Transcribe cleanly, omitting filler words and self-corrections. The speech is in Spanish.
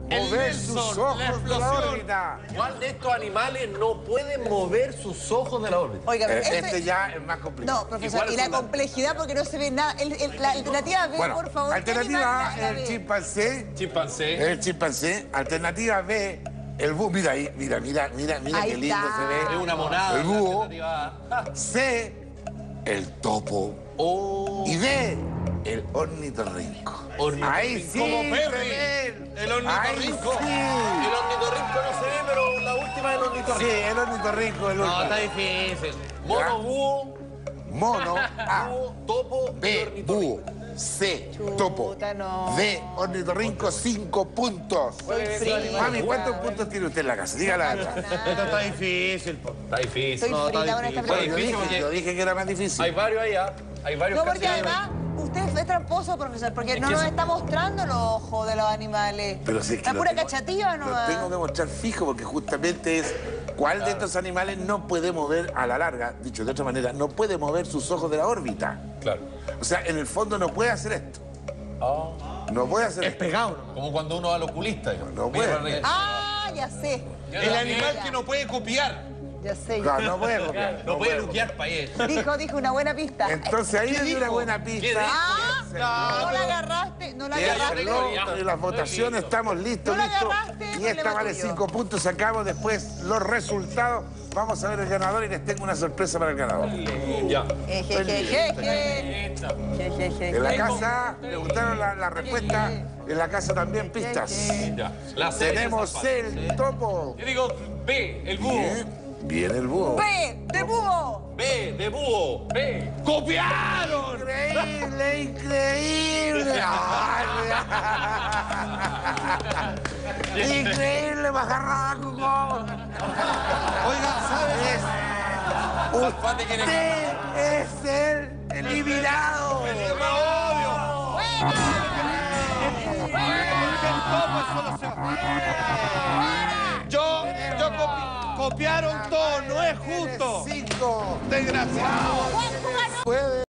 mover sus ojos de la órbita. ¿Cuál de estos animales no puede mover sus ojos de la órbita? Oiga, Este ya es más complicado. No, profesor, y la complejidad porque no se ve nada. La alternativa B, Bueno, por favor. alternativa A, la el B? chimpancé. Chimpancé. El chimpancé. Alternativa B, el búho. Mira ahí, mira Ahí qué lindo está. se ve. Es una monada. El búho. Alternativa A. C, el topo. Oh. Y D, el ornitorrinco. Ahí sí Como se Perry. ve. El Ahí ornitorrinco. sí. El ornitorrinco no se ve, pero la última es el ornitorrinco. Sí, el ornitorrinco, el No, último. está difícil. Mono, búho, Mono, A. búho, topo y B, ornitorrinco. búho. C, topo. no. D, ornitorrinco, 5 puntos. Mami, ¿cuántos puntos tiene usted en la casa? Dígala. Esto está difícil, po. Está difícil. Estoy No, está frita con esta difícil. pregunta. Está difícil Yo porque dije que era más difícil. hay varios ahí, ¿ah? Hay varios No, que porque hacen- además usted es tramposo, profesor, porque no nos está mostrando los ojos de los animales. Pero si es que La lo pura tengo- cachativa Lo nomás. tengo que mostrar fijo porque justamente es cuál de estos animales no puede mover a la larga, dicho de otra manera, no puede mover sus ojos de la órbita. Claro. O sea, en el fondo no puede hacer esto. No puede hacer esto. Pegado, ¿no? Como cuando uno va al oculista, digamos. No Mira puede. para arriba. Ah, ya sé. El animal que no puede copiar. Ya sé. Claro, no puede copiar. No puede luquear para él. Dijo una buena pista. Entonces ahí es una buena ¿Qué pista. dijo? Ah, no la agarraste, no la Y agarraste. en las votaciones estamos listos, No la listos. agarraste, Y esta problema vale tuyo. 5 puntos. Sacamos después los resultados. Vamos a ver el ganador y les tengo una sorpresa para el ganador. Ya. Jejeje. En la casa, le gustaron la respuesta. En la casa también pistas. Ya. La C Tenemos es el el topo. Yo digo B, el búho. Bien el búho. B, de búho. B, de búho. B. ¡Copiaron! Increíble, increíble. Ay, increíble, majarraco. Oiga, ¿sabes? Usted es el eliminado. Copiaron todo, no es justo. 5. Desgraciado. Puede.